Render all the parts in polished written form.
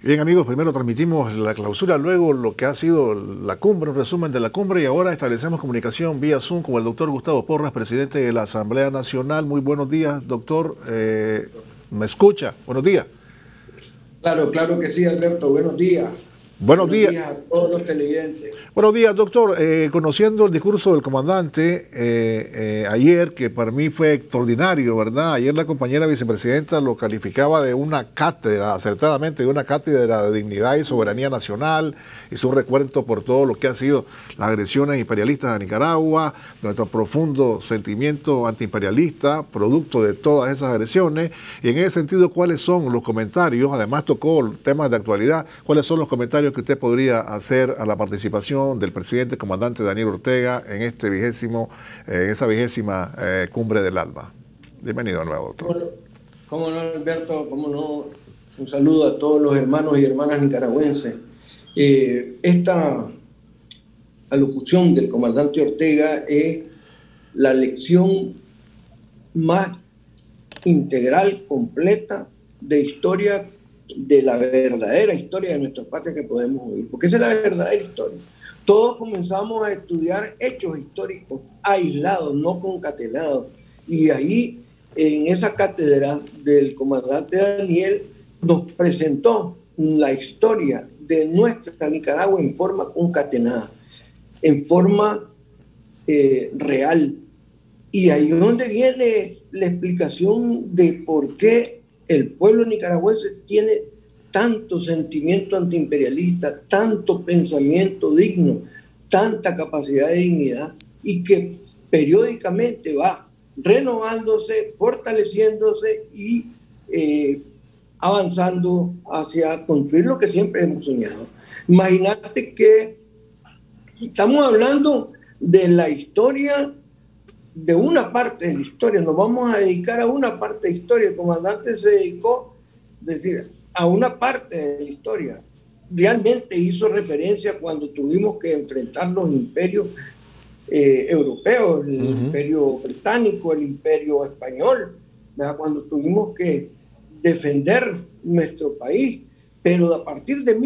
Bien, amigos, primero transmitimos la clausura, luego lo que ha sido la cumbre, un resumen de la cumbre, y ahora establecemos comunicación vía Zoom con el doctor Gustavo Porras, presidente de la Asamblea Nacional. Muy buenos días, doctor. ¿Me escucha? Buenos días. Claro, claro que sí, Alberto. Buenos días. Buenos días. Buenos días a todos los televidentes. Buenos días, doctor. Conociendo el discurso del comandante ayer, que para mí fue extraordinario, ¿verdad? Ayer la compañera vicepresidenta lo calificaba de una cátedra, acertadamente, de una cátedra de dignidad y soberanía nacional. Hizo un recuento por todo lo que ha sido las agresiones imperialistas a Nicaragua, nuestro profundo sentimiento antiimperialista, producto de todas esas agresiones. Y en ese sentido, ¿cuáles son los comentarios? Además tocó temas de actualidad. ¿Cuáles son los comentarios que usted podría hacer a la participación del presidente comandante Daniel Ortega en esa vigésima cumbre del ALBA? Bienvenido de nuevo, doctor. Cómo no, Alberto, cómo no. Un saludo a todos los hermanos y hermanas nicaragüenses. Esta alocución del comandante Ortega es la lección más integral, completa, de historia, de la verdadera historia de nuestra patria que podemos oír, porque esa es la verdadera historia. Todos comenzamos a estudiar hechos históricos aislados, no concatenados, y ahí en esa cátedra del comandante Daniel nos presentó la historia de nuestra Nicaragua en forma concatenada, en forma real. Y ahí es donde viene la explicación de por qué el pueblo nicaragüense tiene tanto sentimiento antiimperialista, tanto pensamiento digno, tanta capacidad de dignidad, y que periódicamente va renovándose, fortaleciéndose y avanzando hacia construir lo que siempre hemos soñado. Imagínate que estamos hablando de la historia, de una parte de la historia, nos vamos a dedicar a una parte de la historia. El comandante se dedicó, a una parte de la historia. Realmente hizo referencia cuando tuvimos que enfrentar los imperios europeos, el imperio británico, el imperio español, ¿verdad? Cuando tuvimos que defender nuestro país. Pero a partir de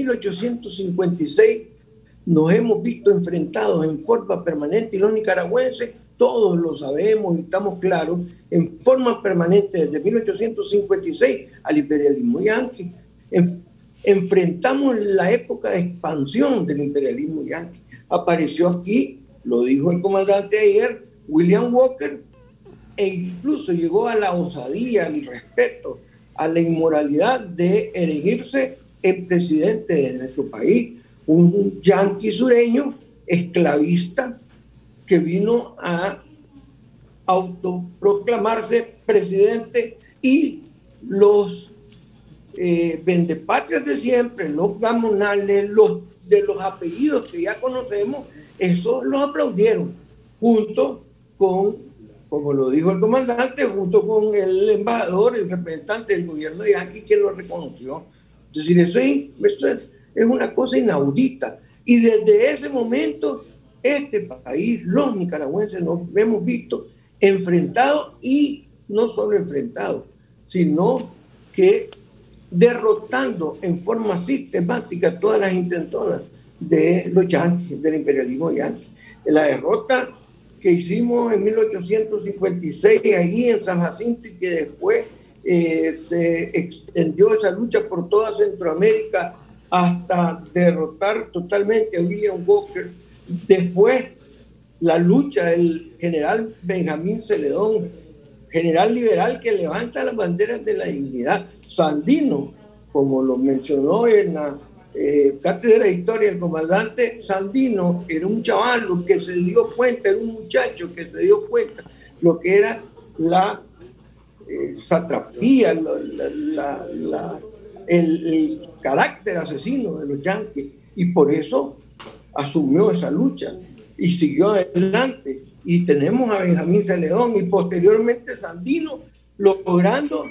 1856 nos hemos visto enfrentados en forma permanente, y los nicaragüenses todos lo sabemos y estamos claros, en forma permanente desde 1856 al imperialismo yanqui. Enfrentamos la época de expansión del imperialismo yanqui. Apareció aquí, lo dijo el comandante ayer, William Walker, e incluso llegó a la osadía, al respeto, a la inmoralidad de erigirse en presidente de nuestro país, un yanqui sureño, esclavista, que vino a autoproclamarse presidente, y los vendepatrias de siempre, los gamonales, los de los apellidos que ya conocemos, eso los aplaudieron, junto con, como lo dijo el comandante, junto con el embajador, el representante del gobierno de yanqui, quien lo reconoció. Es decir, eso es una cosa inaudita, y desde ese momento este país, los nicaragüenses, nos hemos visto enfrentados, y no solo enfrentados, sino que derrotando en forma sistemática todas las intentonas de los yanquis, del imperialismo yanqui. La derrota que hicimos en 1856 allí en San Jacinto, y que después se extendió esa lucha por toda Centroamérica hasta derrotar totalmente a William Walker. Después, la lucha del general Benjamín Celedón, general liberal que levanta las banderas de la dignidad. Sandino, como lo mencionó en la cátedra de historia el comandante, Sandino era un chaval que se dio cuenta, era un muchacho que se dio cuenta lo que era la satrapía, el carácter asesino de los yanquis, y por eso asumió esa lucha y siguió adelante. Y tenemos a Benjamín Celedón y posteriormente Sandino logrando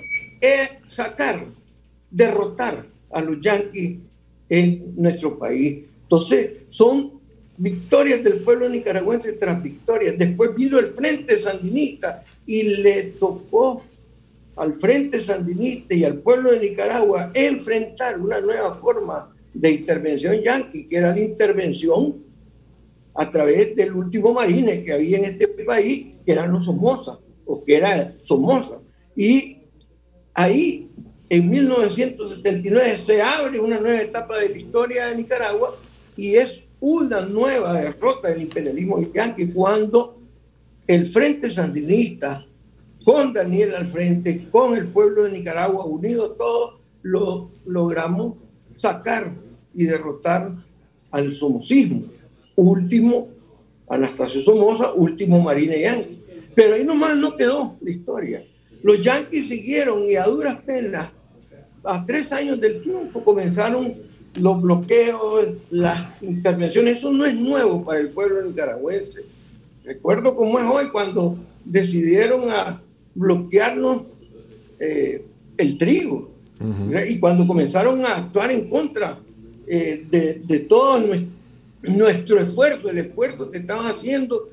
derrotar a los yanquis en nuestro país. Entonces son victorias del pueblo nicaragüense tras victorias. Después vino el Frente Sandinista y le tocó al Frente Sandinista y al pueblo de Nicaragua enfrentar una nueva forma de intervención yanqui, que era la intervención a través del último marine que había en este país, que eran los Somoza, o que era Somoza. Y ahí, en 1979, se abre una nueva etapa de la historia de Nicaragua y es una nueva derrota del imperialismo yanqui cuando el Frente Sandinista, con Daniel al frente, con el pueblo de Nicaragua, unidos todos, lo logramos sacar y derrotar al somocismo. Último, Anastasio Somoza, último marine yanqui. Pero ahí nomás no quedó la historia. Los yanquis siguieron y a duras penas, a 3 años del triunfo, comenzaron los bloqueos, las intervenciones. Eso no es nuevo para el pueblo nicaragüense. Recuerdo cómo es hoy cuando decidieron a bloquearnos el trigo. Y cuando comenzaron a actuar en contra de todo nuestro esfuerzo, el esfuerzo que estaban haciendo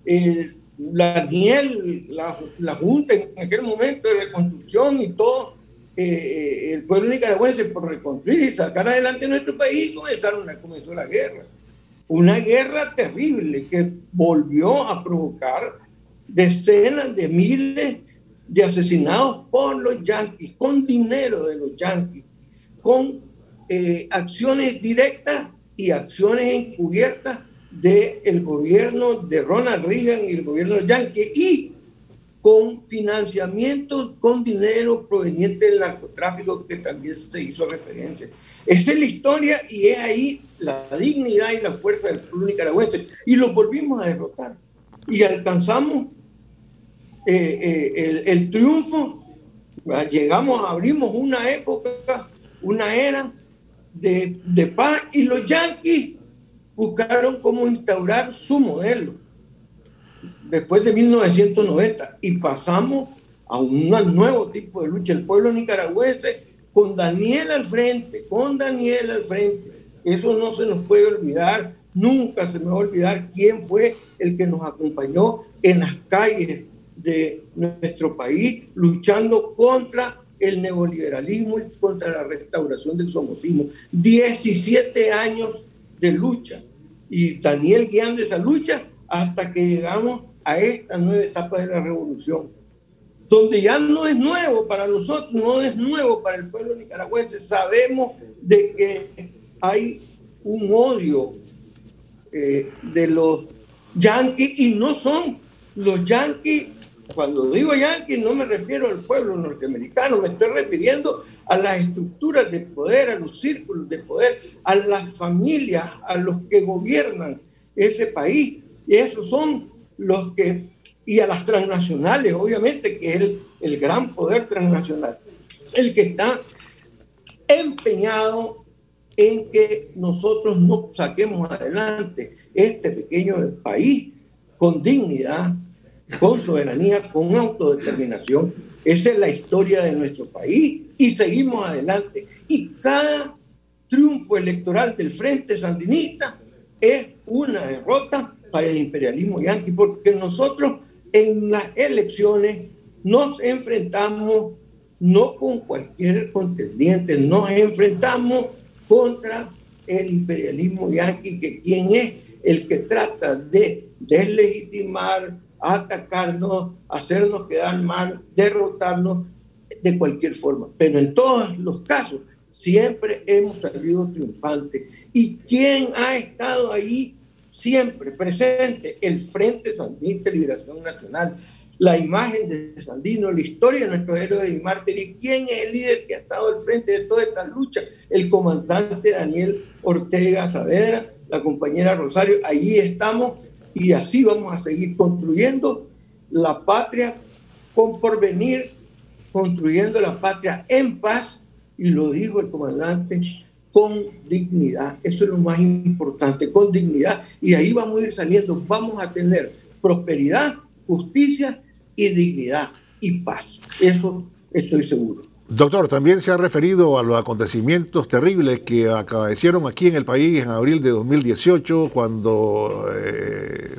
la Junta en aquel momento de reconstrucción y todo el pueblo nicaragüense por reconstruir y sacar adelante nuestro país, comenzó la guerra. Una guerra terrible que volvió a provocar decenas de miles de asesinados por los yanquis, con dinero de los yanquis, con acciones directas y acciones encubiertas del gobierno de Ronald Reagan y el gobierno yanqui, y con financiamiento con dinero proveniente del narcotráfico, que también se hizo referencia. Esa es la historia y es ahí la dignidad y la fuerza del pueblo nicaragüense. Y lo volvimos a derrotar. Y alcanzamos el triunfo. Abrimos una época, una era de paz, y los yanquis buscaron cómo instaurar su modelo después de 1990 y pasamos a un nuevo tipo de lucha. El pueblo nicaragüense con Daniel al frente, eso no se nos puede olvidar, nunca se me va a olvidar quién fue el que nos acompañó en las calles de nuestro país luchando contra el neoliberalismo y contra la restauración del somocismo. 17 años de lucha, y Daniel guiando esa lucha hasta que llegamos a esta nueva etapa de la revolución, donde ya no es nuevo para nosotros, no es nuevo para el pueblo nicaragüense. Sabemos de que hay un odio de los yanquis, y no son los yanquis. Cuando digo yanquis no me refiero al pueblo norteamericano, me estoy refiriendo a las estructuras de poder, a los círculos de poder, a las familias, a los que gobiernan ese país. Y esos son los que, y a las transnacionales, obviamente, que es el gran poder transnacional, el que está empeñado en que nosotros no saquemos adelante este pequeño país con dignidad, con soberanía, con autodeterminación. Esa es la historia de nuestro país y seguimos adelante. Y cada triunfo electoral del Frente Sandinista es una derrota para el imperialismo yanqui, porque nosotros en las elecciones nos enfrentamos no con cualquier contendiente, nos enfrentamos contra el imperialismo yanqui, que quien es el que trata de deslegitimar, atacarnos, hacernos quedar mal, derrotarnos de cualquier forma. Pero en todos los casos siempre hemos salido triunfantes. ¿Y quién ha estado ahí siempre presente? El Frente Sandinista de Liberación Nacional, la imagen de Sandino, la historia de nuestros héroes y mártires. ¿Y quién es el líder que ha estado al frente de toda esta lucha? El comandante Daniel Ortega Saavedra, la compañera Rosario. Allí estamos y así vamos a seguir construyendo la patria con porvenir, construyendo la patria en paz, y lo dijo el comandante, con dignidad. Eso es lo más importante, con dignidad, y ahí vamos a ir saliendo. Vamos a tener prosperidad, justicia y dignidad y paz. Eso estoy seguro. Doctor, también se ha referido a los acontecimientos terribles que acaecieron aquí en el país en abril de 2018, cuando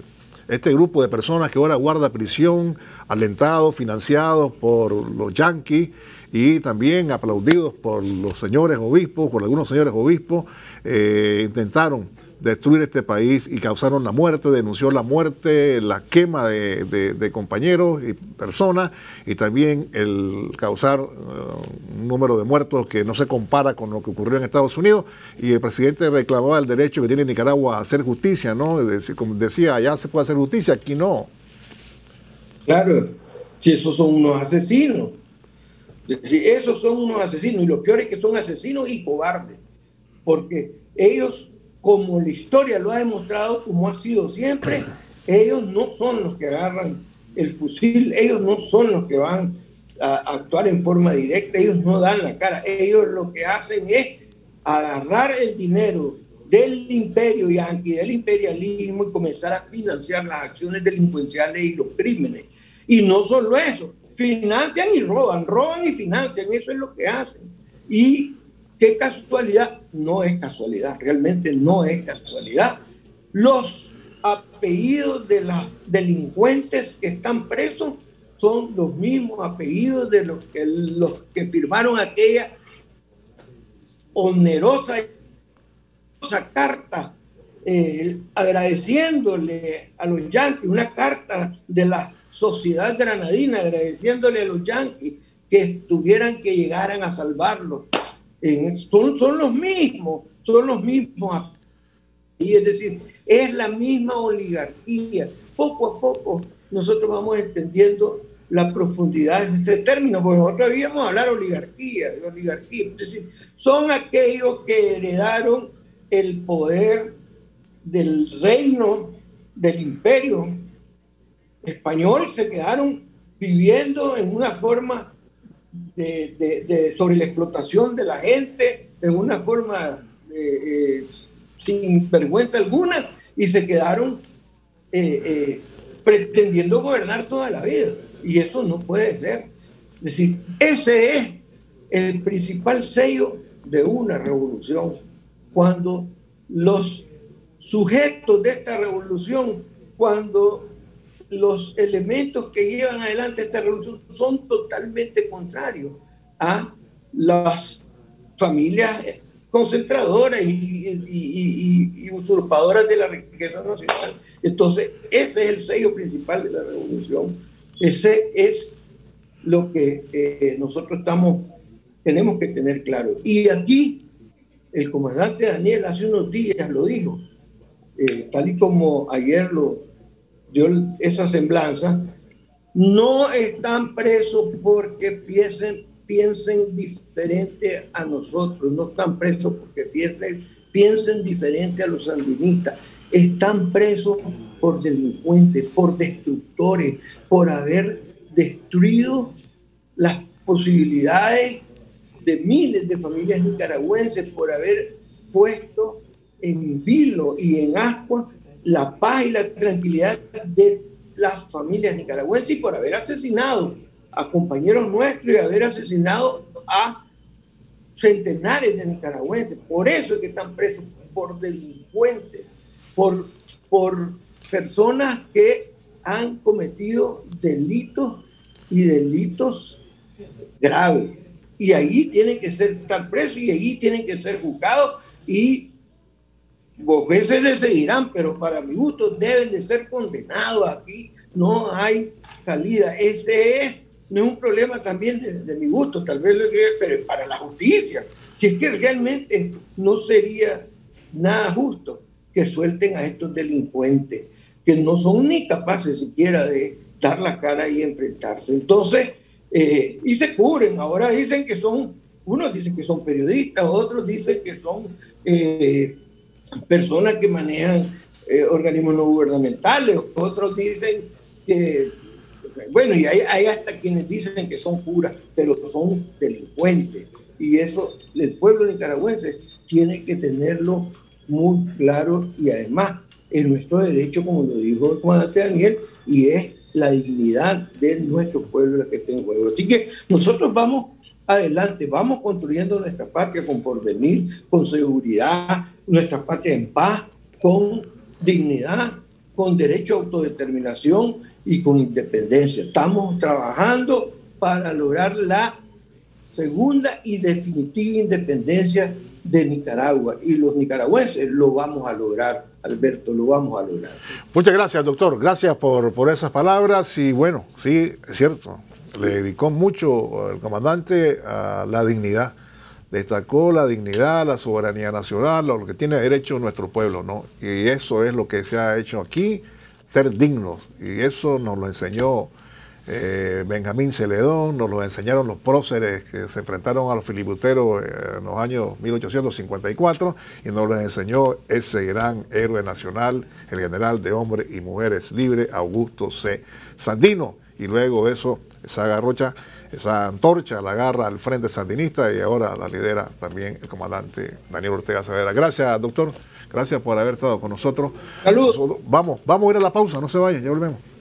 este grupo de personas que ahora guarda prisión, alentados, financiados por los yanquis y también aplaudidos por los señores obispos, por algunos señores obispos, intentaron destruir este país y causaron la muerte, denunció la muerte, la quema de compañeros y personas, y también el causar un número de muertos que no se compara con lo que ocurrió en Estados Unidos. Y el presidente reclamaba el derecho que tiene Nicaragua a hacer justicia, ¿no? Como decía, allá se puede hacer justicia, aquí no. Claro, si esos son unos asesinos. Si esos son unos asesinos, y lo peor es que son asesinos y cobardes, porque ellos, como la historia lo ha demostrado, como ha sido siempre, ellos no son los que agarran el fusil, ellos no son los que van a actuar en forma directa, ellos no dan la cara, ellos lo que hacen es agarrar el dinero del imperio yanqui, del imperialismo, y comenzar a financiar las acciones delincuenciales y los crímenes. Y no solo eso, financian y roban y financian, eso es lo que hacen. Y qué casualidad, no es casualidad, realmente no es casualidad. Los apellidos de los delincuentes que están presos son los mismos apellidos de los que firmaron aquella onerosa carta agradeciéndole a los yanquis, una carta de la sociedad granadina agradeciéndole a los yanquis que tuvieran que llegaran a salvarlos. Son los mismos. Y es decir, es la misma oligarquía. Poco a poco nosotros vamos entendiendo la profundidad de ese término, porque nosotros debíamos hablar de oligarquía. Es decir, son aquellos que heredaron el poder del reino, del imperio español, se quedaron viviendo en una forma sobre la explotación de la gente, en una forma sin vergüenza alguna, y se quedaron pretendiendo gobernar toda la vida, y eso no puede ser. Es decir, ese es el principal sello de una revolución, cuando los sujetos de esta revolución, cuando los elementos que llevan adelante esta revolución son totalmente contrarios a las familias concentradoras y usurpadoras de la riqueza nacional. Entonces, ese es el sello principal de la revolución. Ese es lo que nosotros tenemos que tener claro. Y aquí, el comandante Daniel hace unos días lo dijo, tal y como ayer lo dio esa semblanza, no están presos porque piensen diferente a nosotros, no están presos porque piensen diferente a los sandinistas, están presos por delincuentes, por destructores, por haber destruido las posibilidades de miles de familias nicaragüenses, por haber puesto en vilo y en ascuas la paz y la tranquilidad de las familias nicaragüenses, y por haber asesinado a compañeros nuestros y haber asesinado a centenares de nicaragüenses. Por eso es que están presos, por delincuentes, por personas que han cometido delitos y delitos graves. Y allí tienen que estar presos y allí tienen que ser juzgados, y vos veces les seguirán, pero para mi gusto deben de ser condenados. Aquí no hay salida. No es un problema también de mi gusto, tal vez, pero para la justicia. Si es que realmente no sería nada justo que suelten a estos delincuentes, que no son ni capaces siquiera de dar la cara y enfrentarse. Entonces, y se cubren. Ahora dicen que unos dicen que son periodistas, otros dicen que son personas que manejan organismos no gubernamentales, otros dicen que, bueno, y hay hasta quienes dicen que son curas, pero son delincuentes. Y eso el pueblo nicaragüense tiene que tenerlo muy claro, y además es nuestro derecho, como lo dijo el comandante Daniel, y es la dignidad de nuestro pueblo la que está en juego. Así que nosotros vamos adelante, vamos construyendo nuestra patria con porvenir, con seguridad, nuestra patria en paz, con dignidad, con derecho a autodeterminación y con independencia. Estamos trabajando para lograr la segunda y definitiva independencia de Nicaragua. Y los nicaragüenses lo vamos a lograr, Alberto, lo vamos a lograr. Muchas gracias, doctor. Gracias por esas palabras. Y bueno, sí, es cierto, le dedicó mucho el comandante a la dignidad. Destacó la dignidad, la soberanía nacional, lo que tiene derecho nuestro pueblo, ¿no? Y eso es lo que se ha hecho aquí, ser dignos. Y eso nos lo enseñó Benjamín Celedón, nos lo enseñaron los próceres que se enfrentaron a los filibusteros en los años 1854, y nos lo enseñó ese gran héroe nacional, el general de hombres y mujeres libres, Augusto C. Sandino. Y luego de eso, esa garrocha, esa antorcha la agarra al Frente Sandinista y ahora la lidera también el comandante Daniel Ortega Saavedra. Gracias, doctor. Gracias por haber estado con nosotros. Saludos. Vamos a ir a la pausa, no se vayan, ya volvemos.